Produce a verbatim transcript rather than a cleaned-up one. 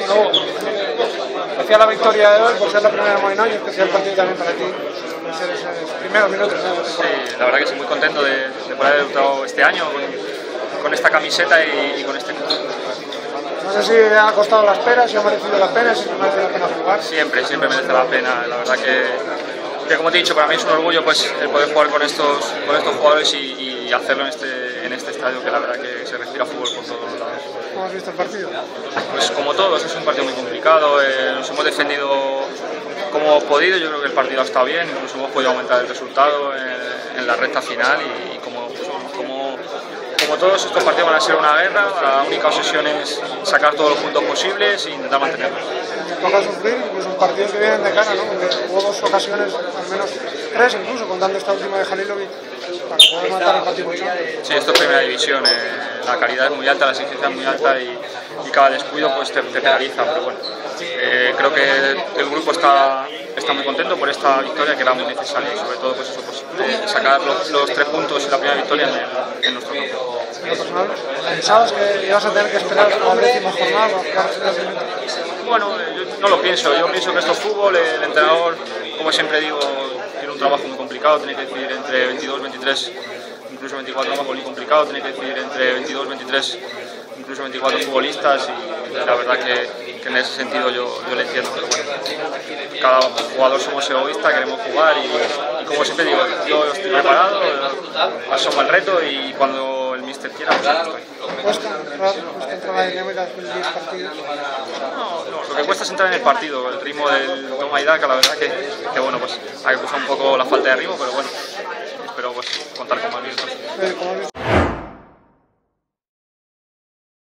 nuevo, decía la victoria de hoy por ser la primera en Molinón y especial partido también para ti, por ser esos primeros minutos. ¿No? Sí, la verdad que estoy muy contento de, de poder haber debutado este año con, con esta camiseta y, y con este club. No sé si ha costado la espera, si ha merecido la pena, si merece la pena jugar. Siempre, siempre merece la pena. La verdad que, que como te he dicho, para mí es un orgullo pues, el poder jugar con estos, con estos jugadores y, y hacerlo en este, en este estadio, que la verdad que se respira fútbol por todos lados. ¿Cómo has visto el partido? Pues como todos, es un partido muy complicado, eh, nos hemos defendido como hemos podido, yo creo que el partido ha estado bien, incluso hemos podido aumentar el resultado en, en la recta final y, y como, como, como todos estos partidos van a ser una guerra, la única obsesión es sacar todos los puntos posibles e intentar mantenerlos. Toca sufrir, incluso partidos que vienen de cara, ¿no? Porque hubo dos ocasiones, al menos tres incluso, contando esta última de Halilovic, para poder matar el partido. Sí, esto es primera división, eh, la calidad es muy alta, la exigencia es muy alta y, y cada descuido pues te, te penaliza, pero bueno, eh, creo que el grupo está, está muy contento por esta victoria que era muy necesaria y sobre todo pues eso, pues, eh, sacar los, los tres puntos y la primera victoria en, el, en nuestro grupo. ¿Pensabas que ibas a tener que esperar a la décima jornada para jugar finalmente? Bueno, yo no lo pienso, yo pienso que esto es fútbol, el entrenador, como siempre digo, tiene un trabajo muy complicado, tiene que decidir entre veintidós, veintitrés, incluso veinticuatro, trabajo muy complicado, tiene que decidir entre veintidós, veintitrés, incluso veinticuatro futbolistas y la verdad que, que en ese sentido yo, yo le entiendo, pero bueno, cada jugador somos egoístas, queremos jugar y, y como siempre digo, yo estoy preparado, asumo el reto y cuando el míster quiera, pues estoy. ¿Cuesta entrar, cuesta entrar a la dinámica después de diez partidos? No, no, lo que cuesta es entrar en el partido, el ritmo del toma y daca, la verdad que, que bueno, pues hay que acusar un poco la falta de ritmo, pero bueno, espero pues contar con más minutos.